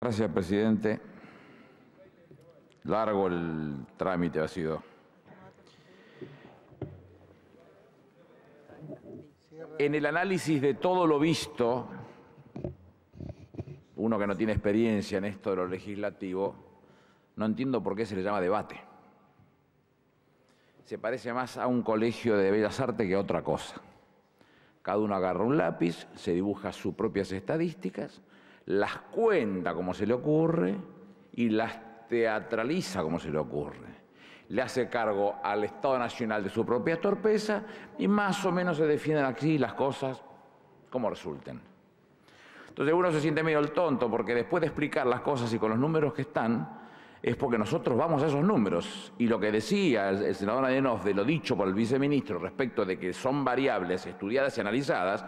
Gracias, presidente. Largo el trámite ha sido. En el análisis de todo lo visto, uno que no tiene experiencia en esto de lo legislativo, no entiendo por qué se le llama debate. Se parece más a un colegio de bellas artes que a otra cosa. Cada uno agarra un lápiz, se dibuja sus propias estadísticas, las cuenta como se le ocurre y las teatraliza como se le ocurre. Le hace cargo al Estado Nacional de su propia torpeza y más o menos se defienden aquí las cosas como resulten. Entonces uno se siente medio el tonto porque después de explicar las cosas y con los números que están, es porque nosotros vamos a esos números. Y lo que decía el senador Adenov de lo dicho por el viceministro respecto de que son variables estudiadas y analizadas,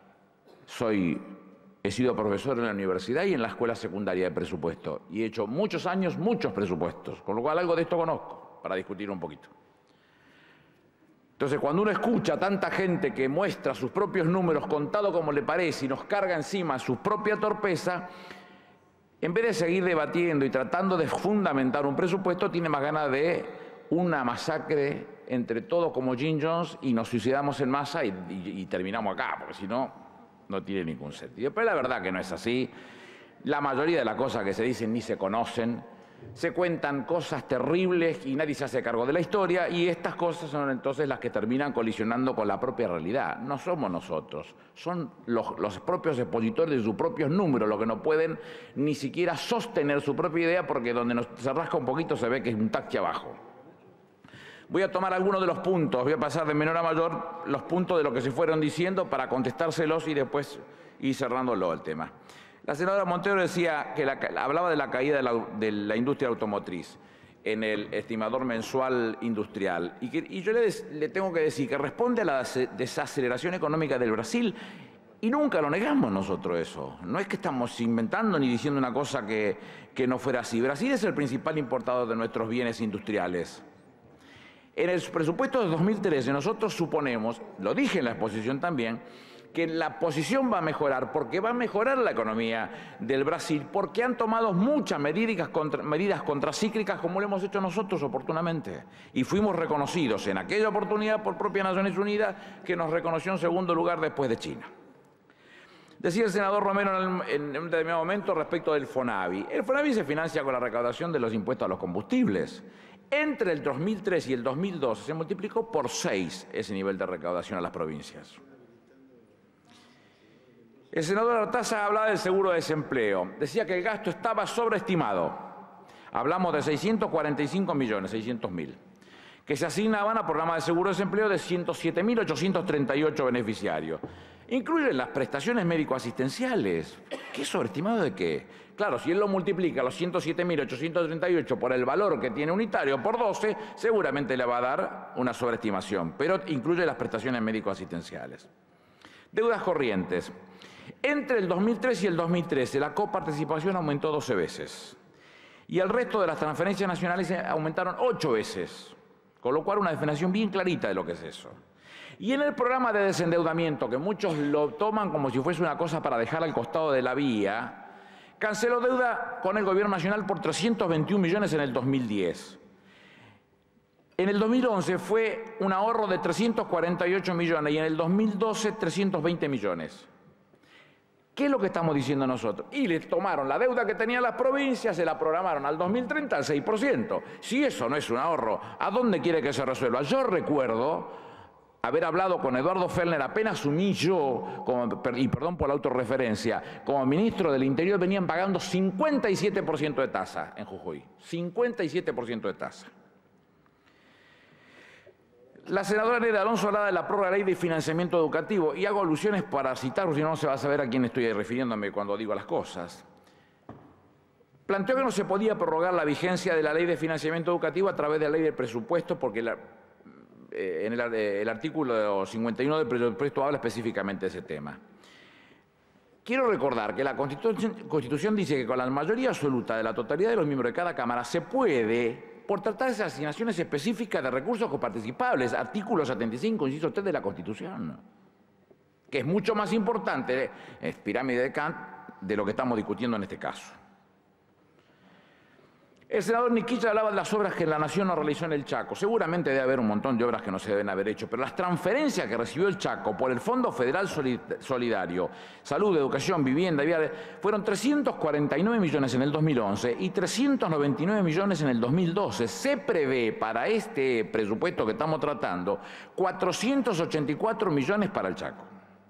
he sido profesor en la universidad y en la escuela secundaria de presupuesto y he hecho muchos años muchos presupuestos, con lo cual algo de esto conozco para discutir un poquito. Entonces, cuando uno escucha a tanta gente que muestra sus propios números contado como le parece y nos carga encima su propia torpeza, en vez de seguir debatiendo y tratando de fundamentar un presupuesto, tiene más ganas de una masacre entre todos como Jim Jones y nos suicidamos en masa y terminamos acá, porque si no, no tiene ningún sentido. Pero la verdad que no es así. La mayoría de las cosas que se dicen ni se conocen. Se cuentan cosas terribles y nadie se hace cargo de la historia y estas cosas son entonces las que terminan colisionando con la propia realidad. No somos nosotros, son los propios expositores de sus propios números los que no pueden ni siquiera sostener su propia idea porque donde se rasca un poquito se ve que es un taxi abajo. Voy a tomar algunos de los puntos, voy a pasar de menor a mayor los puntos de lo que se fueron diciendo para contestárselos y después ir cerrándolo el tema. La senadora Montero decía que hablaba de la caída de la industria automotriz en el estimador mensual industrial. Y yo le tengo que decir que responde a la desaceleración económica del Brasil y nunca lo negamos nosotros eso. No es que estamos inventando ni diciendo una cosa que no fuera así. Brasil es el principal importador de nuestros bienes industriales. En el presupuesto de 2013 nosotros suponemos, lo dije en la exposición también, que la posición va a mejorar, porque va a mejorar la economía del Brasil, porque han tomado muchas medidas contracíclicas como lo hemos hecho nosotros oportunamente. Y fuimos reconocidos en aquella oportunidad por propia Naciones Unidas, que nos reconoció en segundo lugar después de China. Decía el senador Romero en un determinado momento respecto del FONAVI. El FONAVI se financia con la recaudación de los impuestos a los combustibles. Entre el 2003 y el 2012 se multiplicó por 6 ese nivel de recaudación a las provincias. El senador Artaza hablaba del seguro de desempleo. Decía que el gasto estaba sobreestimado. Hablamos de 645 millones, 600.000, que se asignaban a programas de seguro de desempleo de 107.838 beneficiarios. Incluyen las prestaciones médico-asistenciales. ¿Qué sobreestimado de qué? Claro, si él lo multiplica los 107.838 por el valor que tiene unitario por 12, seguramente le va a dar una sobreestimación, pero incluye las prestaciones médico-asistenciales. Deudas corrientes. Entre el 2003 y el 2013 la coparticipación aumentó 12 veces y el resto de las transferencias nacionales aumentaron 8 veces, con lo cual una definición bien clarita de lo que es eso. Y en el programa de desendeudamiento, que muchos lo toman como si fuese una cosa para dejar al costado de la vía, canceló deuda con el gobierno nacional por 321 millones en el 2010. En el 2011 fue un ahorro de 348 millones y en el 2012 320 millones. ¿Qué es lo que estamos diciendo nosotros? Y le tomaron la deuda que tenían las provincias, se la programaron al 2030 al 6%. Si eso no es un ahorro, ¿a dónde quiere que se resuelva? Yo recuerdo haber hablado con Eduardo Fellner, apenas asumí yo, y perdón por la autorreferencia, como ministro del Interior venían pagando 57% de tasa en Jujuy. 57% de tasa. La senadora Neira Alonso hablaba de la prórroga de la ley de financiamiento educativo y hago alusiones para citar, si no se va a saber a quién estoy refiriéndome cuando digo las cosas. Planteó que no se podía prorrogar la vigencia de la ley de financiamiento educativo a través de la ley del presupuesto porque en el artículo 51 del presupuesto habla específicamente de ese tema. Quiero recordar que la Constitución dice que con la mayoría absoluta de la totalidad de los miembros de cada Cámara se puede, por tratar de asignaciones específicas de recursos coparticipables, artículo 75, inciso 3 de la Constitución, que es mucho más importante, es pirámide de Kant, de lo que estamos discutiendo en este caso. El senador Nikic hablaba de las obras que la Nación no realizó en el Chaco. Seguramente debe haber un montón de obras que no se deben haber hecho, pero las transferencias que recibió el Chaco por el Fondo Federal Solidario, Salud, Educación, Vivienda, fueron 349 millones en el 2011 y 399 millones en el 2012. Se prevé para este presupuesto que estamos tratando 484 millones para el Chaco.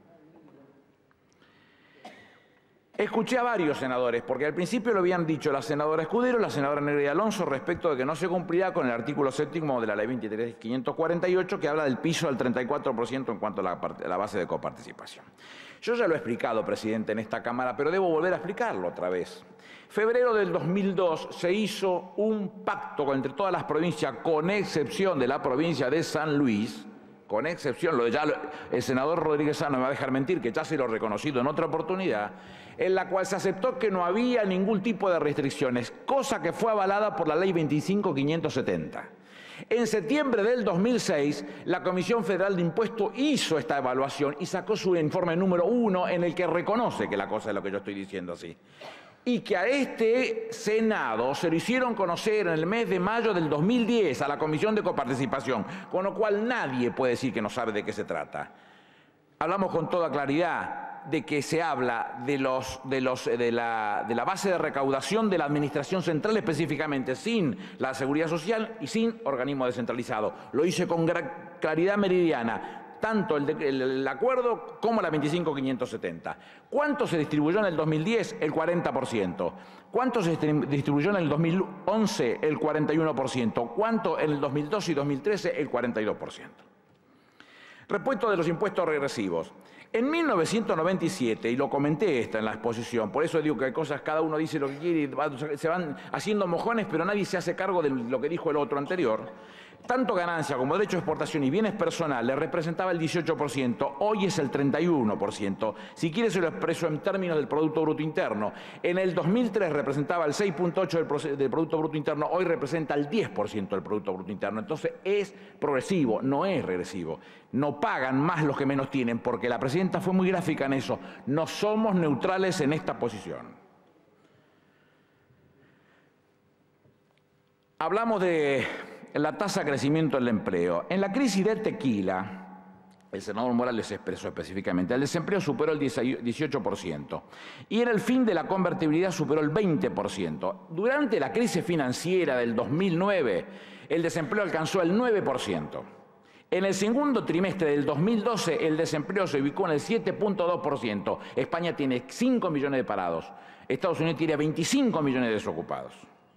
Escuché a varios senadores, porque al principio lo habían dicho la senadora Escudero, la senadora Negri Alonso, respecto de que no se cumplirá con el artículo 7º de la ley 23.548, que habla del piso del 34% en cuanto a la base de coparticipación. Yo ya lo he explicado, presidente, en esta Cámara, pero debo volver a explicarlo otra vez. Febrero del 2002 se hizo un pacto entre todas las provincias, con excepción de la provincia de San Luis, con excepción, el senador Rodríguez Sá no me va a dejar mentir, que ya se lo he reconocido en otra oportunidad, en la cual se aceptó que no había ningún tipo de restricciones, cosa que fue avalada por la ley 25.570. En septiembre del 2006, la Comisión Federal de Impuestos hizo esta evaluación y sacó su informe número 1 en el que reconoce que la cosa es lo que yo estoy diciendo así. Y que a este Senado se lo hicieron conocer en el mes de mayo del 2010 a la Comisión de Coparticipación, con lo cual nadie puede decir que no sabe de qué se trata. Hablamos con toda claridad de que se habla de la base de recaudación de la Administración Central específicamente, sin la Seguridad Social y sin organismo descentralizado. Lo hice con claridad meridiana. Tanto el acuerdo como la 25.570. ¿Cuánto se distribuyó en el 2010? El 40%. ¿Cuánto se distribuyó en el 2011? El 41%. ¿Cuánto en el 2012 y 2013? El 42%. Respecto de los impuestos regresivos. En 1997, y lo comenté en la exposición, por eso digo que hay cosas, cada uno dice lo que quiere y se van haciendo mojones, pero nadie se hace cargo de lo que dijo el otro anterior. Tanto ganancia como derecho de exportación y bienes personales representaba el 18%, hoy es el 31%. Si quiere se lo expreso en términos del Producto Bruto Interno. En el 2003 representaba el 6.8% del Producto Bruto Interno, hoy representa el 10% del Producto Bruto Interno. Entonces es progresivo, no es regresivo. No pagan más los que menos tienen, porque la presidenta fue muy gráfica en eso. No somos neutrales en esta posición. Hablamos de la tasa de crecimiento del empleo. En la crisis del tequila, el senador Morales expresó específicamente, el desempleo superó el 18% y en el fin de la convertibilidad superó el 20%. Durante la crisis financiera del 2009, el desempleo alcanzó el 9%. En el segundo trimestre del 2012, el desempleo se ubicó en el 7.2%. España tiene 5 millones de parados. Estados Unidos tiene 25 millones de desocupados.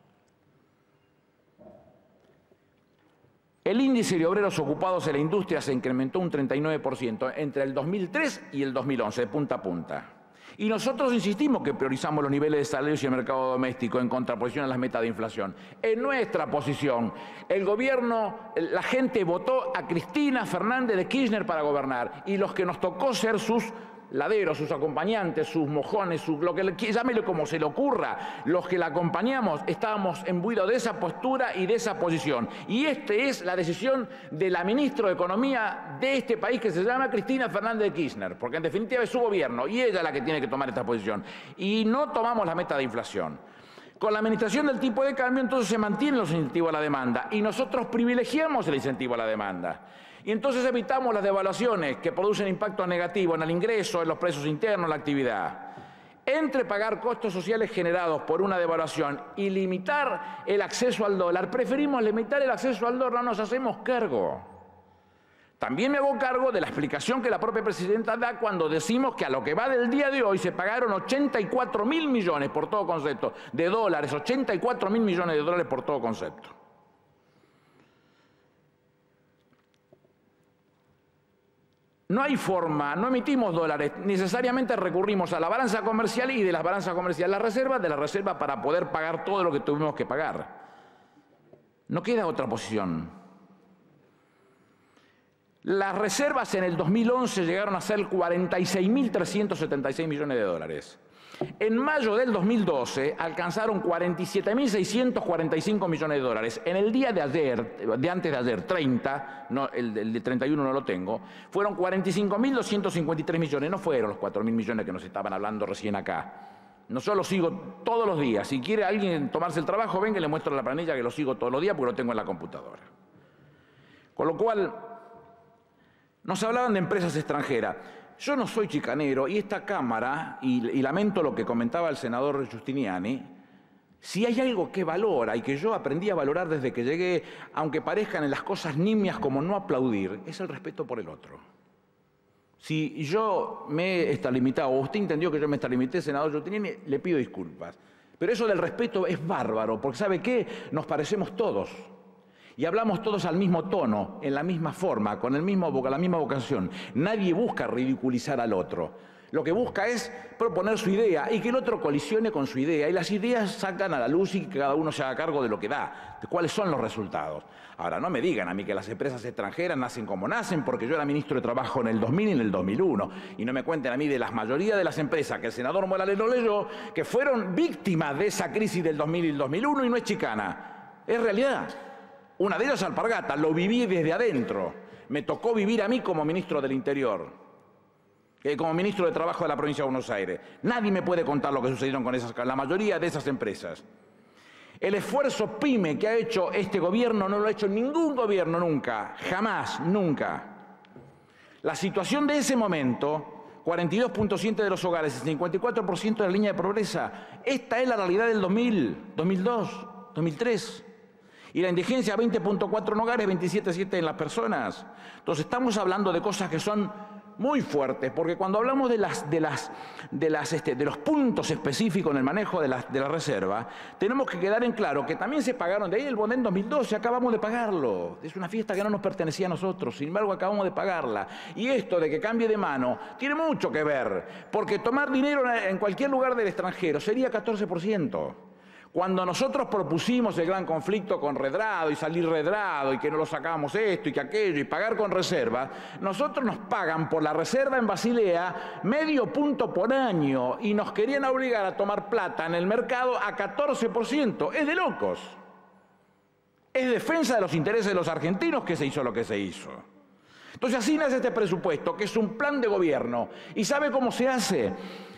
El índice de obreros ocupados en la industria se incrementó un 39% entre el 2003 y el 2011, de punta a punta. Y nosotros insistimos que priorizamos los niveles de salarios y el mercado doméstico en contraposición a las metas de inflación. En nuestra posición, el gobierno, la gente votó a Cristina Fernández de Kirchner para gobernar y los que nos tocó ser sus laderos, sus acompañantes, sus mojones, llámelo como se le ocurra, los que la acompañamos estábamos imbuidos de esa postura y de esa posición. Y esta es la decisión de la ministra de Economía de este país, que se llama Cristina Fernández de Kirchner, porque en definitiva es su gobierno y ella es la que tiene que tomar esta posición. Y no tomamos la meta de inflación. Con la administración del tipo de cambio, entonces se mantienen los incentivos a la demanda y nosotros privilegiamos el incentivo a la demanda. Y entonces evitamos las devaluaciones que producen impacto negativo en el ingreso, en los precios internos, en la actividad. Entre pagar costos sociales generados por una devaluación y limitar el acceso al dólar, preferimos limitar el acceso al dólar, no nos hacemos cargo. También me hago cargo de la explicación que la propia presidenta da cuando decimos que a lo que va del día de hoy se pagaron 84.000 millones por todo concepto de dólares, 84.000 millones de dólares por todo concepto. No hay forma, no emitimos dólares, necesariamente recurrimos a la balanza comercial y de la balanza comercial a de la reserva para poder pagar todo lo que tuvimos que pagar. No queda otra posición. Las reservas en el 2011 llegaron a ser 46.376 millones de dólares. En mayo del 2012 alcanzaron 47.645 millones de dólares. En el día de ayer, de antes de ayer, 30, no, el de 31 no lo tengo, fueron 45.253 millones, no fueron los 4.000 millones que nos estaban hablando recién acá. No, yo lo sigo todos los días. Si quiere alguien tomarse el trabajo, venga y le muestro la planilla que lo sigo todos los días porque lo tengo en la computadora. Con lo cual, nos hablaban de empresas extranjeras. Yo no soy chicanero y esta Cámara, y lamento lo que comentaba el senador Giustiniani, si hay algo que valora y que yo aprendí a valorar desde que llegué, aunque parezcan en las cosas nimias como no aplaudir, es el respeto por el otro. Si yo me he extralimitado, o usted entendió que yo me extralimité, senador Giustiniani, le pido disculpas. Pero eso del respeto es bárbaro, porque ¿sabe qué? Nos parecemos todos. Y hablamos todos al mismo tono, en la misma forma, con la misma vocación. Nadie busca ridiculizar al otro. Lo que busca es proponer su idea y que el otro colisione con su idea. Y las ideas sacan a la luz y que cada uno se haga cargo de lo que da, de cuáles son los resultados. Ahora, no me digan a mí que las empresas extranjeras nacen como nacen, porque yo era ministro de Trabajo en el 2000 y en el 2001. Y no me cuenten a mí de la mayoría de las empresas que el senador Morales lo leyó, que fueron víctimas de esa crisis del 2000 y el 2001 y no es chicana. Es realidad. Una de ellas, Alpargatas, lo viví desde adentro. Me tocó vivir a mí como ministro del Interior, como ministro de Trabajo de la provincia de Buenos Aires. Nadie me puede contar lo que sucedieron con la mayoría de esas empresas. El esfuerzo PYME que ha hecho este gobierno no lo ha hecho ningún gobierno nunca, jamás, nunca. La situación de ese momento, 42.7% de los hogares, 54% de la línea de pobreza, esta es la realidad del 2000, 2002, 2003. Y la indigencia, 20.4 en hogares, 27.7 en las personas. Entonces estamos hablando de cosas que son muy fuertes, porque cuando hablamos de los puntos específicos en el manejo de la reserva, tenemos que quedar en claro que también se pagaron de ahí el bono en 2012, acabamos de pagarlo. Es una fiesta que no nos pertenecía a nosotros, sin embargo acabamos de pagarla. Y esto de que cambie de mano tiene mucho que ver, porque tomar dinero en cualquier lugar del extranjero sería 14%. Cuando nosotros propusimos el gran conflicto con Redrado y salir Redrado y que no lo sacábamos esto y que aquello y pagar con reserva, nosotros nos pagan por la reserva en Basilea medio punto por año y nos querían obligar a tomar plata en el mercado a 14%. Es de locos. Es defensa de los intereses de los argentinos que se hizo lo que se hizo. Entonces así nace este presupuesto, que es un plan de gobierno. ¿Y sabe cómo se hace?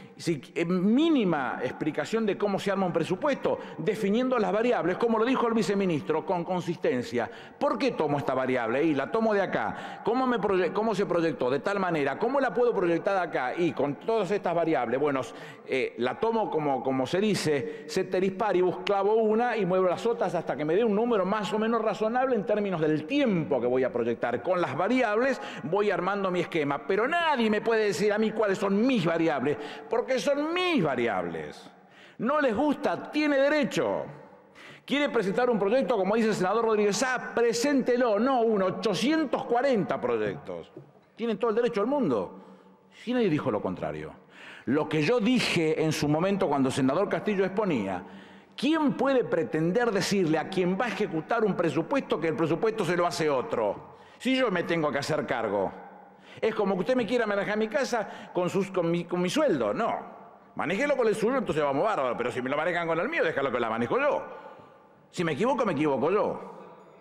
Mínima explicación de cómo se arma un presupuesto, definiendo las variables, como lo dijo el viceministro, con consistencia. ¿Por qué tomo esta variable? Y la tomo de acá. ¿Cómo se proyectó? De tal manera. ¿Cómo la puedo proyectar acá? Y con todas estas variables, bueno, la tomo como se dice, ceteris paribus, clavo una y muevo las otras hasta que me dé un número más o menos razonable en términos del tiempo que voy a proyectar. Con las variables voy armando mi esquema, pero nadie me puede decir a mí cuáles son mis variables, porque son mis variables. No les gusta, tiene derecho. Quiere presentar un proyecto, como dice el senador Rodríguez, preséntelo, no uno, 840 proyectos. Tienen todo el derecho del mundo. Si nadie dijo lo contrario. Lo que yo dije en su momento cuando el senador Castillo exponía, ¿quién puede pretender decirle a quien va a ejecutar un presupuesto que el presupuesto se lo hace otro? Si yo me tengo que hacer cargo. Es como que usted me quiera manejar mi casa con mi sueldo. No. Manéjelo con el suyo, entonces vamos bárbaro. Pero si me lo manejan con el mío, déjalo que la manejo yo. Si me equivoco yo.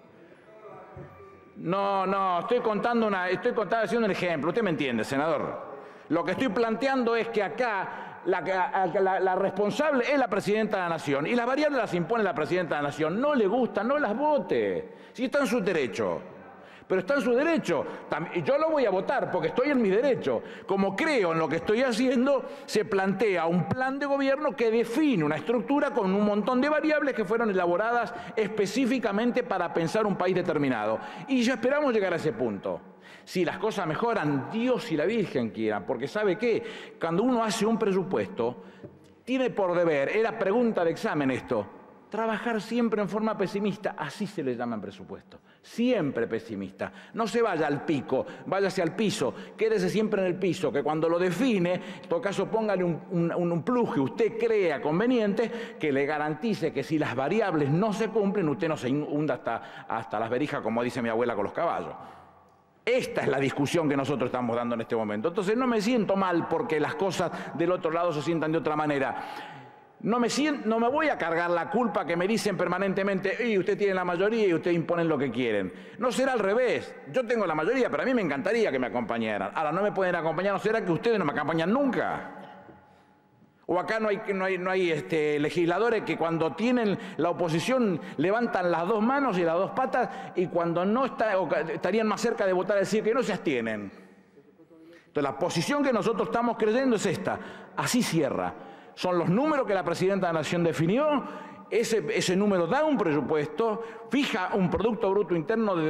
No, estoy haciendo un ejemplo. Usted me entiende, senador. Lo que estoy planteando es que acá la responsable es la presidenta de la Nación. Y las variables las impone la presidenta de la Nación. No le gusta, no las vote. Si está en su derecho. Pero está en su derecho. Yo lo voy a votar porque estoy en mi derecho. Como creo en lo que estoy haciendo, se plantea un plan de gobierno que define una estructura con un montón de variables que fueron elaboradas específicamente para pensar un país determinado. Y ya esperamos llegar a ese punto. Si las cosas mejoran, Dios y la Virgen quieran, porque ¿sabe qué? Cuando uno hace un presupuesto, tiene por deber, era pregunta de examen esto, trabajar siempre en forma pesimista, así se le llama en presupuesto, siempre pesimista. No se vaya al pico, váyase al piso, quédese siempre en el piso, que cuando lo define, en todo caso póngale un plus que usted crea conveniente, que le garantice que si las variables no se cumplen, usted no se hunda hasta las verijas, como dice mi abuela con los caballos. Esta es la discusión que nosotros estamos dando en este momento. Entonces no me siento mal porque las cosas del otro lado se sientan de otra manera. No me voy a cargar la culpa que me dicen permanentemente, y usted tiene la mayoría y usted imponen lo que quieren. No será al revés. Yo tengo la mayoría, pero a mí me encantaría que me acompañaran. Ahora, no me pueden acompañar, ¿no será que ustedes no me acompañan nunca? ¿O acá no hay legisladores que cuando tienen la oposición levantan las dos manos y las dos patas y cuando no estarían más cerca de votar decir que no se abstienen? Entonces la posición que nosotros estamos creyendo es esta, así cierra. Son los números que la Presidenta de la Nación definió, ese número da un presupuesto, fija un Producto Bruto Interno de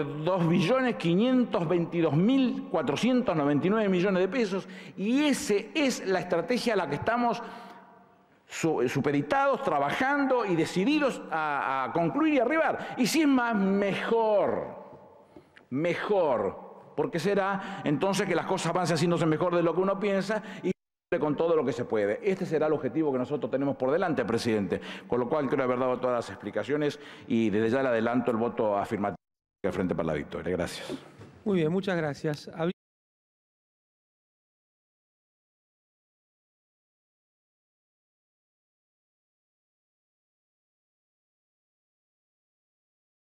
2.522.499 millones de pesos y esa es la estrategia a la que estamos supeditados, trabajando y decididos a concluir y arribar. Y si es más, mejor, porque será entonces que las cosas van haciéndose mejor de lo que uno piensa y con todo lo que se puede. Este será el objetivo que nosotros tenemos por delante, presidente, con lo cual creo haber dado todas las explicaciones y desde ya le adelanto el voto afirmativo del Frente para la Victoria. Gracias. Muy bien, muchas gracias.